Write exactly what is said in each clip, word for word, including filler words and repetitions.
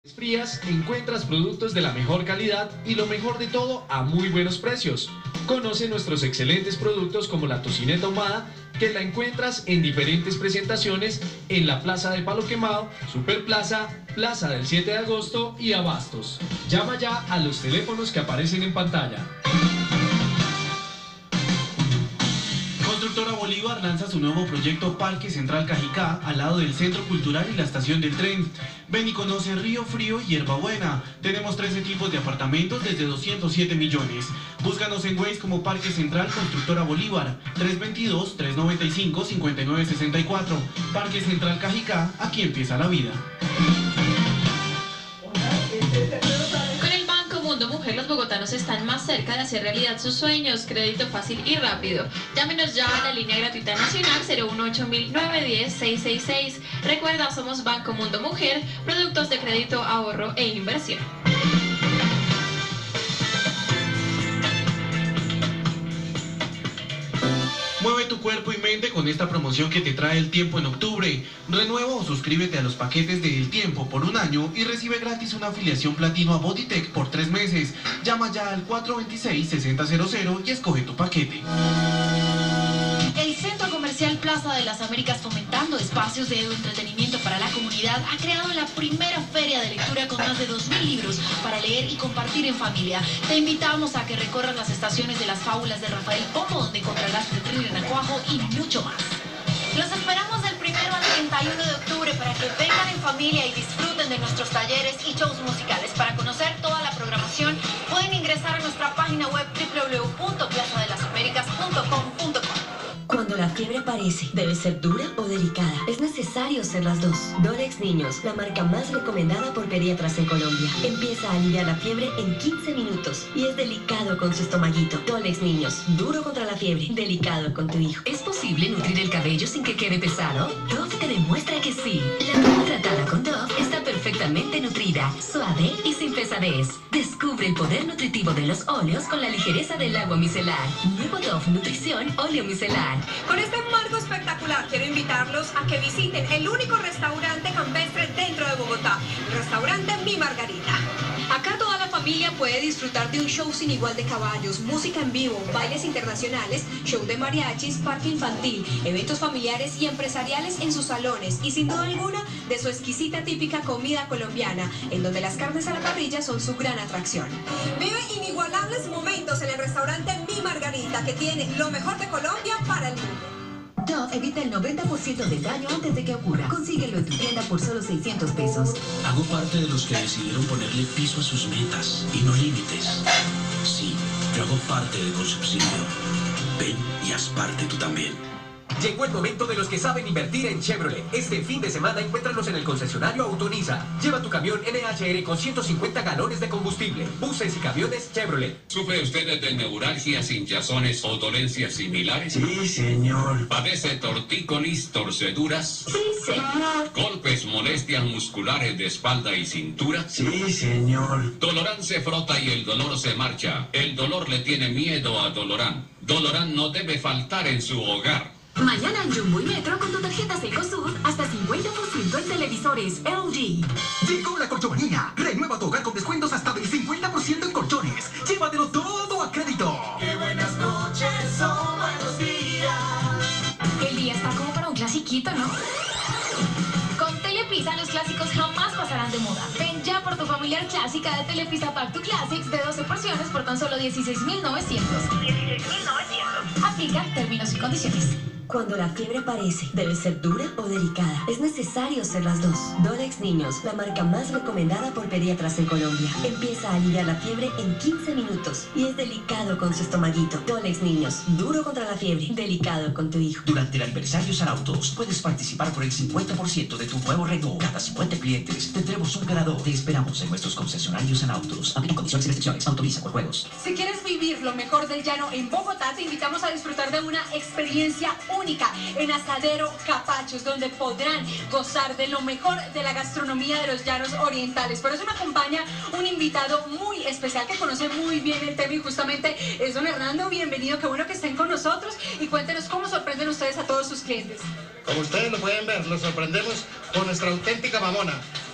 Frías encuentras productos de la mejor calidad y lo mejor de todo a muy buenos precios. Conoce nuestros excelentes productos como la tocineta ahumada, que la encuentras en diferentes presentaciones en la Plaza de Palo Quemado, Superplaza, Plaza del siete de agosto y Abastos. Llama ya a los teléfonos que aparecen en pantalla. Constructora Bolívar lanza su nuevo proyecto Parque Central Cajicá al lado del Centro Cultural y la estación del tren. Ven y conoce Río Frío y Hierbabuena. Tenemos trece tipos de apartamentos desde doscientos siete millones. Búscanos en Waze como Parque Central Constructora Bolívar, tres dos dos, tres nueve cinco, cinco nueve seis cuatro. Parque Central Cajicá, aquí empieza la vida. Mundo Mujer, los bogotanos están más cerca de hacer realidad sus sueños. Crédito fácil y rápido. Llámenos ya a la línea gratuita nacional cero uno ocho nueve uno cero seis seis seis. Recuerda, somos Banco Mundo Mujer, productos de crédito, ahorro e inversión. Mueve tu cuerpo y mente con esta promoción que te trae El Tiempo en octubre. Renueva o suscríbete a los paquetes de El Tiempo por un año y recibe gratis una afiliación platino a Bodytech por tres meses. Llama ya al cuatro dos seis, seis cero cero cero y escoge tu paquete. El Centro Comercial Plaza de las Américas, fomentando espacios de entretenimiento para la comunidad, ha creado la primera feria de lectura con más de dos mil libros para leer y compartir en familia. Te invitamos a que recorras las estaciones de las fábulas de Rafael Pombo, donde encontrarás el thriller Renacuajo y mucho más. Los esperamos del primero al treinta y uno de octubre para que vengan en familia y disfruten de nuestros talleres y shows musicales. Para conocer toda la programación, pueden ingresar a nuestra página web doble u doble u doble u punto plaza de las américas punto com punto co. Cuando la fiebre aparece, ¿debe ser dura o delicada? Es necesario ser las dos. Dolex Niños, la marca más recomendada por pediatras en Colombia. Empieza a aliviar la fiebre en quince minutos y es delicado con su estomaguito. Dolex Niños, duro contra la fiebre, delicado con tu hijo. ¿Es posible nutrir el cabello sin que quede pesado? Dove te demuestra que sí. La piel tratada con Dove está perfectamente nutrida, suave y sin pesadez. Descubre el poder nutritivo de los óleos con la ligereza del agua micelar. Nuevo Dove Nutrición Óleo Micelar. Con este marco espectacular quiero invitarlos a que visiten el único restaurante campestre dentro de Bogotá, el restaurante Mi Margarita. Acá toda la familia puede disfrutar de un show sin igual de caballos, música en vivo, bailes internacionales, show de mariachis, parque infantil, eventos familiares y empresariales en sus salones y sin duda alguna de su exquisita típica comida colombiana, en donde las carnes a la parrilla son su gran atracción. Vive inigualables momentos en el restaurante Mi Margarita, que tiene lo mejor de Colombia para el mundo. Dove evita el noventa por ciento del daño antes de que ocurra. Consíguelo en tu tienda por solo seiscientos pesos. Hago parte de los que decidieron ponerle piso a sus metas y no límites. Sí, yo hago parte de Concepción. Ven y haz parte tú también. Llegó el momento de los que saben invertir en Chevrolet. Este fin de semana encuéntranos en el concesionario Autonisa. Lleva tu camión N H R con ciento cincuenta galones de combustible. Buses y camiones Chevrolet. ¿Sufre usted de neuralgias, hinchazones o dolencias similares? Sí, señor. ¿Padece tortícolis, torceduras? Sí, señor. ¿Golpes, molestias musculares de espalda y cintura? Sí, señor. Dolorán se frota y el dolor se marcha. El dolor le tiene miedo a Dolorán. Dolorán no debe faltar en su hogar. Mañana en Jumbo y Metro con tu tarjeta Secosud hasta cincuenta por ciento en televisores L G. Llegó la colchomanía. Renueva tu hogar con descuentos hasta del cincuenta por ciento en colchones. Llévatelo todo a crédito. Qué buenas noches son buenos días. El día está como para un clasiquito, ¿no? Con Telepisa los clásicos jamás pasarán de moda. Ven ya por tu familiar clásica de Telepisa Pack to Classics de doce porciones por tan solo dieciséis mil novecientos. dieciséis mil novecientos. Aplica términos y condiciones. Cuando la fiebre aparece, ¿debe ser dura o delicada? Es necesario ser las dos. Dolex Niños, la marca más recomendada por pediatras en Colombia. Empieza a aliviar la fiebre en quince minutos y es delicado con su estomaguito. Dolex Niños, duro contra la fiebre, delicado con tu hijo. Durante el aniversario Sarautos, puedes participar por el cincuenta por ciento de tu nuevo Renault. Cada cincuenta clientes tendremos un ganador. Te esperamos en nuestros concesionarios en autos. Aplica condiciones y restricciones. Autoriza por juegos. Si quieres vivir lo mejor del llano en Bogotá, te invitamos a disfrutar de una experiencia única en Asadero Capachos, donde podrán gozar de lo mejor de la gastronomía de los llanos orientales. Por eso me acompaña un invitado muy especial que conoce muy bien el tema y justamente es don Hernando. Bienvenido, qué bueno que estén con nosotros y cuéntenos cómo sorprenden ustedes a todos sus clientes. Como ustedes lo pueden ver, los sorprendemos con nuestra auténtica mamona.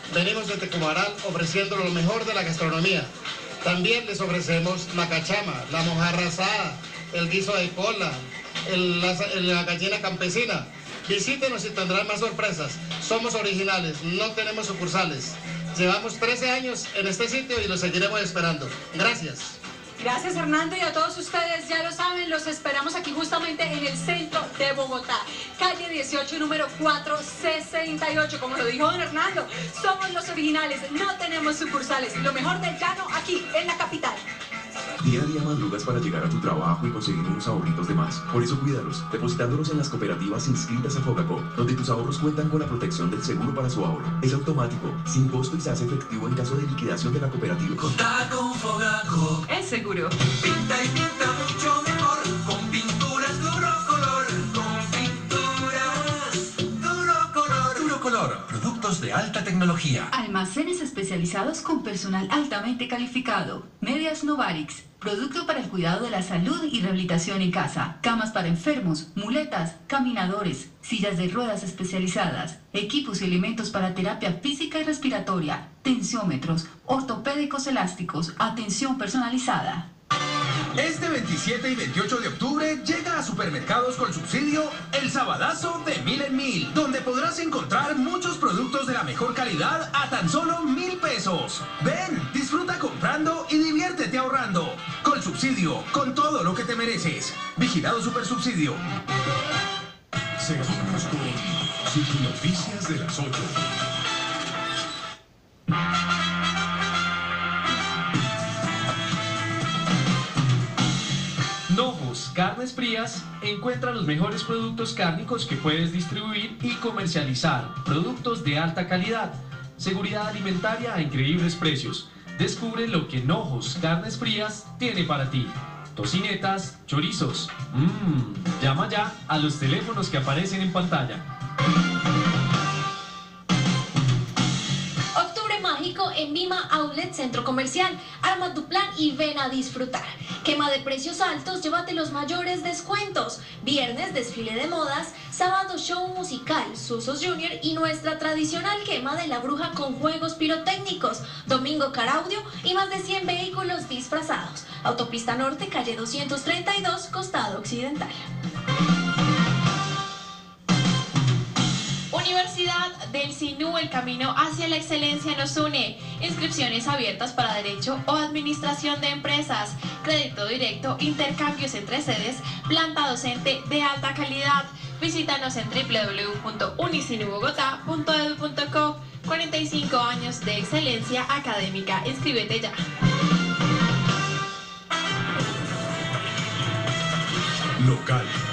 Venimos de Tecumaral ofreciendo lo mejor de la gastronomía. También les ofrecemos la cachama, la mojarra asada, el guiso de cola, el, la, la gallina campesina. Visítenos y tendrán más sorpresas. Somos originales, no tenemos sucursales. Llevamos trece años en este sitio y los seguiremos esperando. Gracias. Gracias, Hernando, y a todos ustedes, ya lo saben, los esperamos aquí justamente en el centro de Bogotá, calle dieciocho, número cuatrocientos sesenta y ocho, como lo dijo don Hernando, somos los originales, no tenemos sucursales, lo mejor del llano aquí, en la capital. Día a día madrugas para llegar a tu trabajo y conseguir unos ahorritos de más. Por eso cuídalos, depositándolos en las cooperativas inscritas a Fogacop, donde tus ahorros cuentan con la protección del seguro para su ahorro. Es automático, sin costo y se hace efectivo en caso de liquidación de la cooperativa. Contar con Fogacop es seguro. Pinta y pinta mucho mejor con pinturas Duro Color. Con pinturas Duro Color. Duro Color, productos de alta tecnología. Almacenes especializados con personal altamente calificado. Medias Novarix, producto para el cuidado de la salud y rehabilitación en casa. Camas para enfermos, muletas, caminadores, sillas de ruedas especializadas, equipos y elementos para terapia física y respiratoria, tensiómetros, ortopédicos elásticos, atención personalizada. Este veintisiete y veintiocho de octubre llega a Supermercados con Subsidio el Sabadazo de Mil en Mil, donde podrás encontrar muchos productos de la mejor calidad a tan solo mil pesos. Ven, disfruta comprando y diviértete ahorrando. Con Subsidio, con todo lo que te mereces. Vigilado Supersubsidio. Seguimos con sus noticias de las ocho. Nojos Carnes Frías encuentra los mejores productos cárnicos que puedes distribuir y comercializar. Productos de alta calidad, seguridad alimentaria a increíbles precios. Descubre lo que Nojos Carnes Frías tiene para ti. Tocinetas, chorizos. Mmm, llama ya a los teléfonos que aparecen en pantalla. Mágico en Mima Outlet Centro Comercial. Arma tu plan y ven a disfrutar. Quema de precios altos, llévate los mayores descuentos. Viernes, desfile de modas. Sábado, show musical, Susos Junior y nuestra tradicional quema de la bruja con juegos pirotécnicos. Domingo, caraudio y más de cien vehículos disfrazados. Autopista Norte, calle doscientos treinta y dos, costado occidental. Universidad del Sinú, el camino hacia la excelencia nos une. Inscripciones abiertas para Derecho o Administración de Empresas. Crédito directo, intercambios entre sedes, planta docente de alta calidad. Visítanos en w w w punto unisinubogotá punto edu punto co. cuarenta y cinco años de excelencia académica. Inscríbete ya. Local.